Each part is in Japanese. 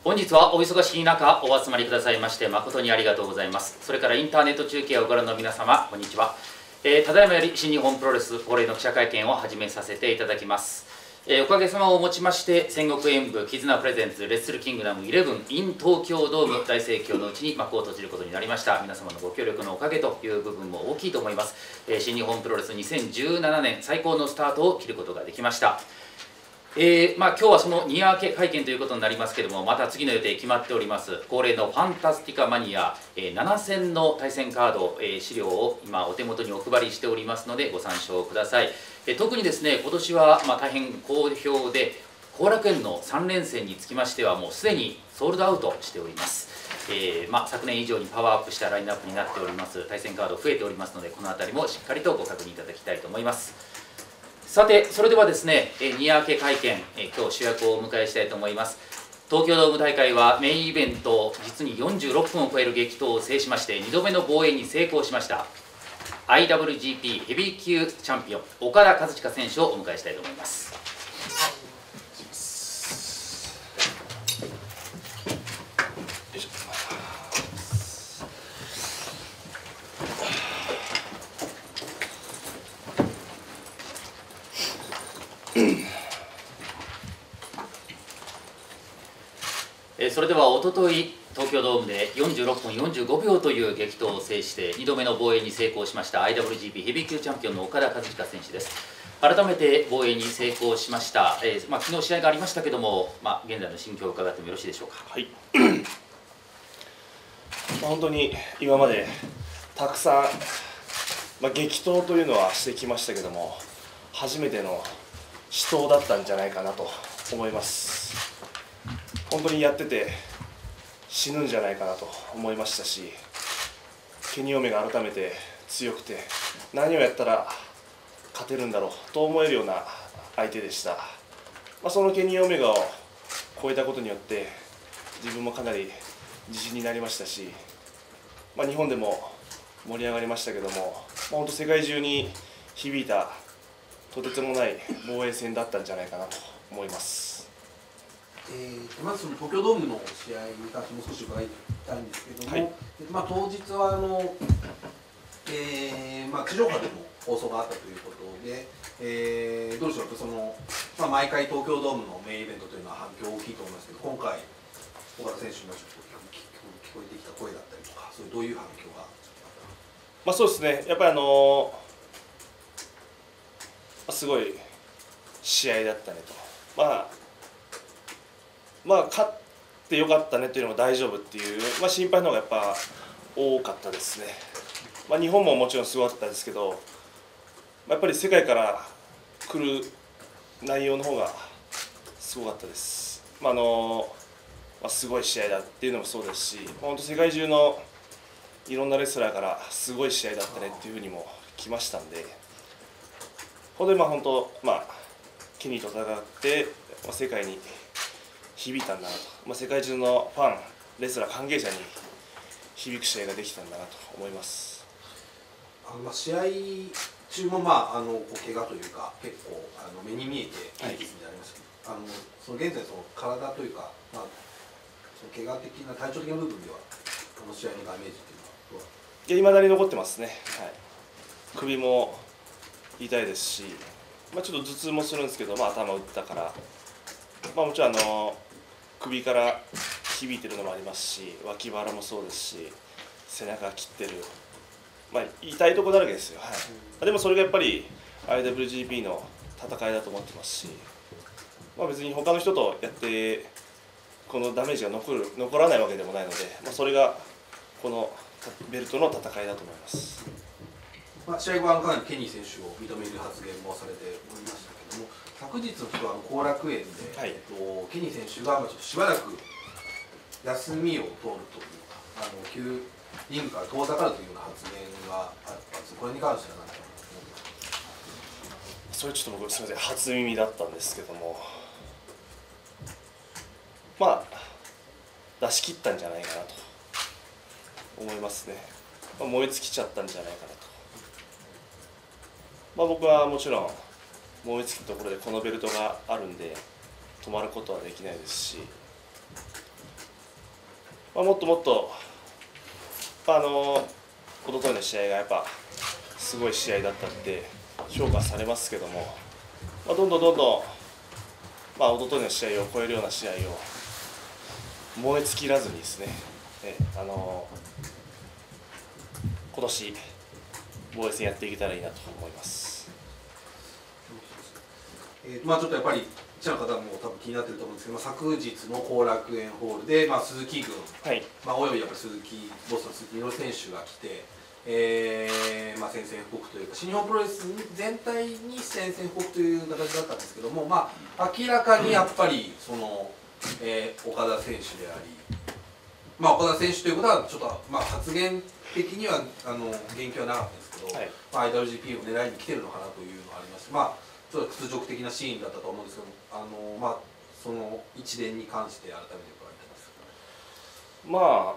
本日はお忙しい中お集まりくださいまして誠にありがとうございます。それからインターネット中継をご覧の皆様、こんにちは。ただいまより新日本プロレス恒例の記者会見を始めさせていただきます。おかげさまをもちまして戦国演武絆プレゼンツレッスルキングダム11 in 東京ドーム大盛況のうちに幕を閉じることになりました。皆様のご協力のおかげという部分も大きいと思います。新日本プロレス2017年最高のスタートを切ることができました。今日はそのニア明け会見ということになりますけれども、また次の予定決まっております。恒例のファンタスティカマニア、7戦の対戦カード、資料を今お手元にお配りしておりますのでご参照ください。特にですね、今年は大変好評で、後楽園の3連戦につきましてはもうすでにソールドアウトしております。昨年以上にパワーアップしたラインナップになっております。対戦カード増えておりますので、この辺りもしっかりとご確認いただきたいと思います。さて、それではですね、ニア明け会見、今日主役をお迎えしたいと思います。東京ドーム大会はメインイベント、実に46分を超える激闘を制しまして、2度目の防衛に成功しました。IWGP ヘビー級チャンピオン、岡田和親選手をお迎えしたいと思います。それではおととい東京ドームで46分45秒という激闘を制して2度目の防衛に成功しました IWGP ヘビー級チャンピオンの岡田和親選手です。改めて防衛に成功しました。昨日試合がありましたけども、現在の心境を伺ってもよろしいでしょうか。 はい本当に今までたくさん、激闘というのはしてきましたけども、初めての死闘だったんじゃないかなと思います。本当にやってて死ぬんじゃないかなと思いましたし、ケニー・オメガ改めて強くて何をやったら勝てるんだろうと思えるような相手でした。そのケニー・オメガを超えたことによって自分もかなり自信になりましたし、日本でも盛り上がりましたけども、本当世界中に響いたとてつもない防衛戦だったんじゃないかなと思います。 まずその東京ドームの試合に関してもう少し伺いたいんですけども、当日は地上波でも放送があったということで、どうでしょう、毎回東京ドームのメインイベントというのは反響大きいと思いますけど、今回、岡田選手のちょっと聞こえてきた声だったりとか、どういう反響がそうですね、やっぱりすごい試合だったねと。勝ってよかったねというのも大丈夫っていう、心配の方がやっぱ多かったですね。日本ももちろんすごかったですけど、やっぱり世界から来る内容の方がすごかったです。すごい試合だっていうのもそうですし、本当世界中のいろんなレスラーからすごい試合だったねっていうふうにも来ましたんで、本当ケニーと戦って世界に響いたんだなと、世界中のファン、レスラー関係者に響く試合ができたんだなと思います。 試合中も怪我というか結構目に見えていいですみたいなありましたけど、現在体というか、怪我的な体調的な部分ではこの試合のダメージっていうのはどう？ いまだに残ってますね。首も痛いですし、ちょっと頭痛もするんですけど、頭打ったから、もちろん首から響いてるのもありますし、脇腹もそうですし、背中切ってる、痛いとこだらけですよ。でもそれがやっぱり IWGP の戦いだと思ってますし、別に他の人とやってこのダメージが残らないわけでもないので、それがこのベルトの戦いだと思います。 試合後はかなりケニー選手を認める発言もされておりましたけども、昨日の日は後楽園で、ケニー選手がちょっとしばらく休みを取るというか、リングから遠ざかるというような発言があったんです。これに関しては何かそれちょっと僕すみません、初耳だったんですけども、出し切ったんじゃないかなと思いますね。燃え尽きちゃったんじゃないかなと。僕はもちろん燃え尽きたところでこのベルトがあるんで止まることはできないですし、 もっともっと一昨日の試合がやっぱすごい試合だったって評価されますけども、どんどんどんどん、一昨日の試合を超えるような試合を燃え尽きらずにですね、今年防衛戦やっていけたらいいなと思います。 ちょっとやっぱり記者の方も多分気になってると思うんですけど、昨日の後楽園ホールで、鈴木軍、 はい、 およびやっぱりボスの鈴木みのる選手が来て、宣戦布告というか、新日本プロレス全体に宣戦布告という形だったんですけども、明らかにやっぱりその、岡田選手であり、岡田選手ということはちょっと、発言的には言及はなかったんですけど、はい、IWGP を狙いに来てるのかなというのがありまして、ちょっと屈辱的なシーンだったと思うんですけど、その一連に関して改めて伺います。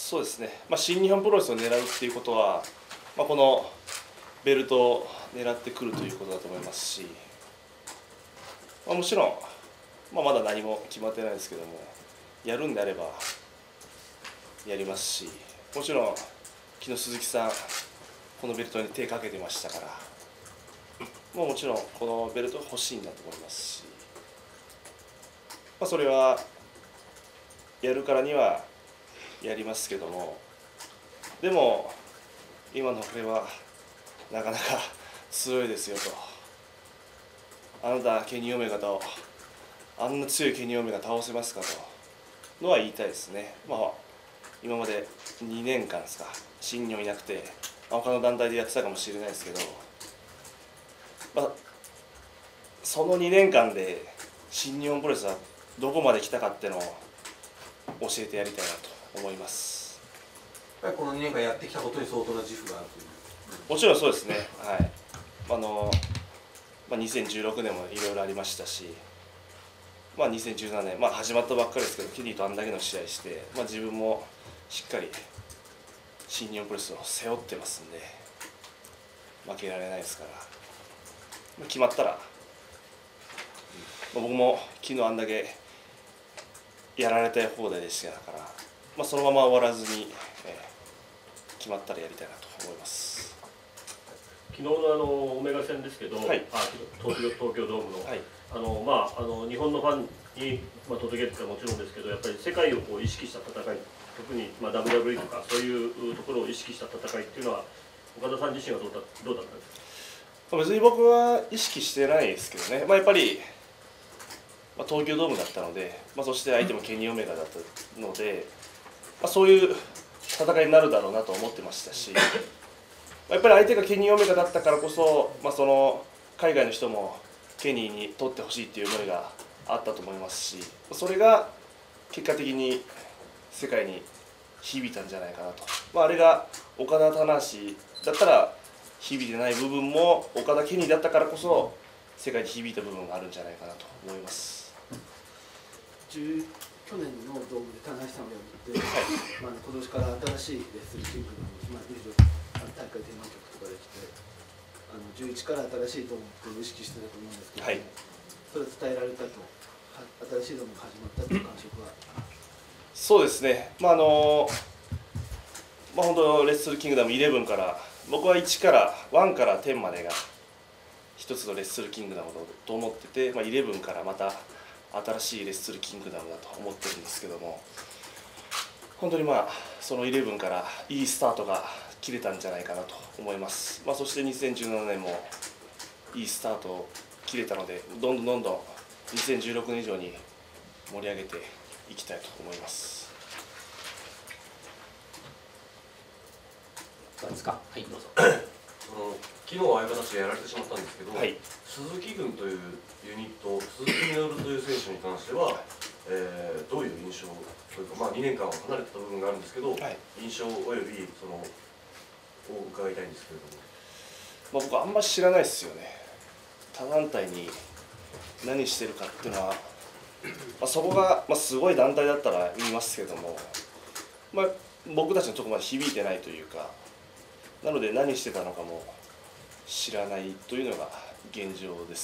そうですね、新日本プロレスを狙うっていうことは、このベルトを狙ってくるということだと思いますし、もちろん、まだ何も決まってないですけども、やるんであればやりますし、もちろん昨日鈴木さんこのベルトに手かけてましたから、もちろんこのベルトが欲しいんだと思いますし、それはやるからにはやりますけども、でも今の俺はなかなか強いですよと、あなたケニー・オメガとあんな強いケニー・オメガ倒せますかとのは言いたいですね。今まで2年間ですか、新日本いなくて、他の団体でやってたかもしれないですけど、その2年間で新日本プロレスはどこまで来たかっていうのを教えてやりたいなと思います。 やっぱりこの2年間やってきたことに相当な自負があるという。 もちろんそうですね、はい。2016年もいろいろありましたし、2017年、始まったばっかりですけど、ケニーとあんだけの試合して、自分もしっかり新日本プロレスを背負ってますんで、負けられないですから、決まったら、僕も昨日あんだけやられたい放題でしたから、そのまま終わらずに、決まったらやりたいなと思います。 昨日のオメガ戦ですけど、はい、東京ドームの、はい、日本のファンに、届けるってもちろんですけど、やっぱり世界を意識した戦い、特に、WWE とかそういうところを意識した戦いっていうのは、岡田さん自身はどうだったんですか？ 別に僕は意識してないですけどね、やっぱり、東京ドームだったので、そして相手もケニー・オメガだったので、そういう戦いになるだろうなと思ってましたし、やっぱり相手がケニー・オメガだったからこそ、その海外の人もケニーに取ってほしいっていう思いがあったと思いますし、それが結果的に世界に響いたんじゃないかなと。あれが岡田棚橋だったら響いてない部分も、岡田ケニーだったからこそ世界に響いた部分があるんじゃないかなと思います。 去年のドームで棚橋さんを破って、今年から新しいレッスルキングダム、大会テーマ曲とかできて、11から新しいドームを意識してたと思うんですけど、それ伝えられたと、新しいドームが始まったという感触は。 そうですね、本当、レッスルキングダム11から、僕は1から10までが一つのレッスルキングダムだと思ってて、11からまた新しいレッスルキングダムだと思ってるんですけども、本当にその11からいいスタートが切れたんじゃないかなと思います。そして2017年もいいスタートを切れたので、どんどん2016年以上に盛り上げていきたいと思います。 どうですか？はい、どうぞ。 昨日はああいう形でやられてしまったんですけど、 はい、 鈴木軍というユニット、鈴木みのるという選手に関しては、どういう印象というか、2年間は離れてた部分があるんですけど、印象およびそのを伺いたいんですけれども。 僕はあんまり知らないですよね。他団体に何してるかっていうのは、そこが、すごい団体だったら言いますけども、僕たちのところまで響いてないというか、なので何してたのかも知らないというのが現状です。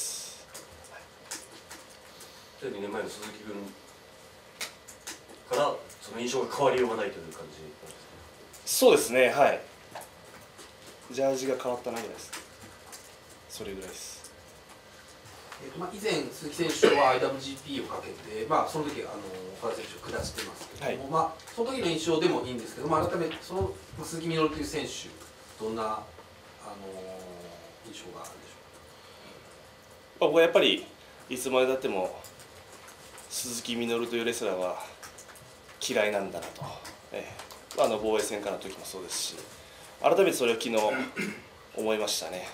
2年前の鈴木軍からその印象が変わりようがないという感じなんですか？ そうですね、はい。ジャージが変わったなぐらいです。それぐらいです。 以前、鈴木選手は IWGP をかけて、その時岡田選手を下してますけども、その時の印象でもいいんですけど、改めてその鈴木みのるという選手、どんな印象があるでしょうか。 僕はやっぱりいつまでたっても鈴木みのるというレスラーは嫌いなんだなと、防衛戦からの時もそうですし、改めてそれを昨日思いましたね。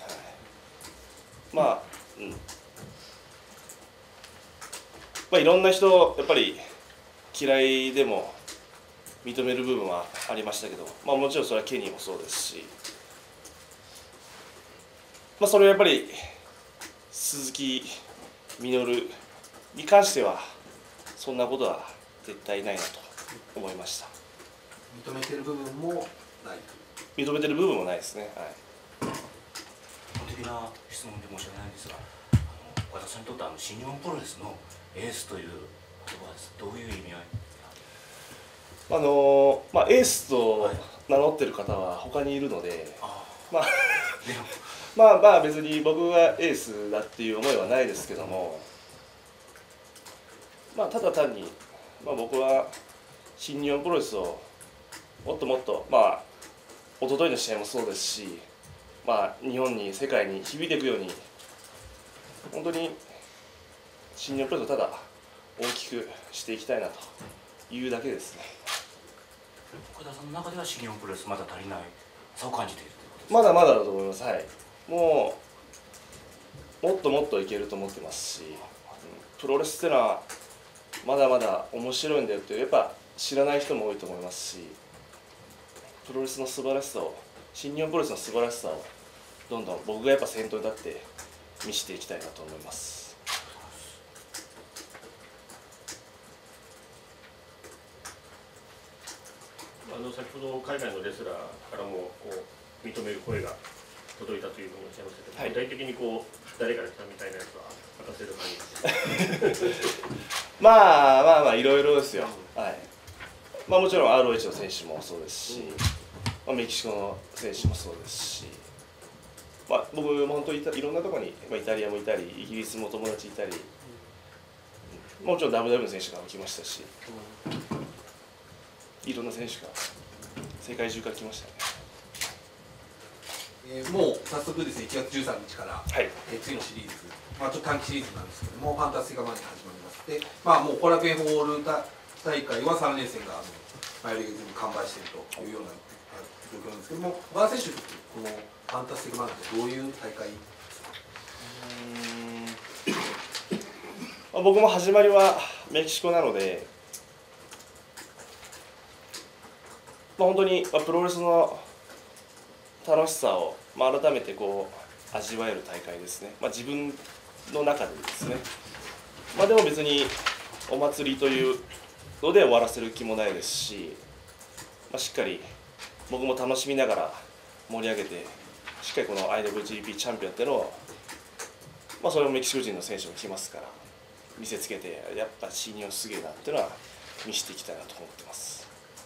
いろんな人やっぱり嫌いでも認める部分はありましたけど、もちろんそれはケニーもそうですし、それはやっぱり鈴木みのるに関してはそんなことは絶対ないなと思いました。 認めてる部分もない。 認めてる部分もないですね。 基本的な質問で申し訳ないんですが、岡田さんにとって新日本プロレスのエースという言葉はどういう意味合い？ エースと名乗ってる方は他にいるので、別に僕がエースだっていう思いはないですけども、ただ単に、僕は新日本プロレスをもっともっと、一昨日の試合もそうですし、日本に世界に響いていくように、本当に新日本プロレスをただ大きくしていきたいなというだけですね。 岡田さんの中では新日本プロレスまだ足りない差を感じているということですか？ まだまだだと思います。もっともっといけると思ってますし、プロレスってのはまだまだ面白いんだよってやっぱ知らない人も多いと思いますし、プロレスの素晴らしさを、新日本プロレスの素晴らしさをどんどん僕がやっぱ先頭に立って見せていきたいなと思います。 先ほど海外のレスラーからも認める声が届いたというふうにおっしゃいましたけど、具体的に誰から来たみたいなやつは明かせる範囲ですいろいろですよ。もちろん ROH の選手もそうですし、メキシコの選手もそうですし、僕も本当にいろんなところに、イタリアもいたり、イギリスも友達いたり、もちろん WW の選手が来ましたし、いろんな選手が世界中から来ましたね。もう早速ですね、1月13日から、次のシリーズ、ちょっと短期シリーズなんですけども、ファンタスティカマニア始まります。で、もう後楽園ホール大会は3連戦が前より全部完売しているというような状況なんですけども、岡田選手、このファンタスティックマニアってどういう大会ですか？ 僕も始まりはメキシコなので、本当にプロレスの楽しさを改めて味わえる大会ですね。自分の中でですね。でも別にお祭りというので終わらせる気もないですし、しっかり僕も楽しみながら盛り上げて、しっかりこの IWGP チャンピオンっていうのを、それもメキシコ人の選手も来ますから見せつけて、やっぱ新日本すげえなっていうのは見せていきたいなと思ってます。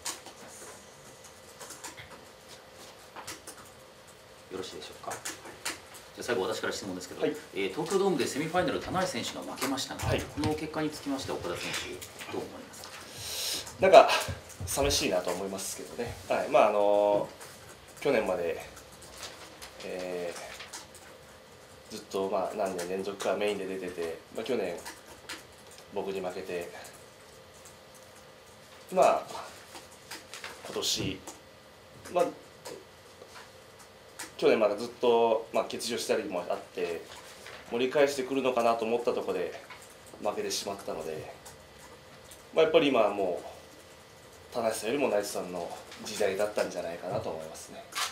よろしいでしょうか。じゃ最後私から質問ですけど、東京ドームでセミファイナル棚橋選手が負けましたが、この結果につきまして岡田選手どう思われますか？ なんか寂しいなと思いますけどね。去年まで、ずっと何年連続かメインで出てて、去年僕に負けて、今年去年までずっと欠場したりもあって盛り返してくるのかなと思ったところで負けてしまったので、やっぱり今はもう田無さんよりもナイツさんの時代だったんじゃないかなと思いますね。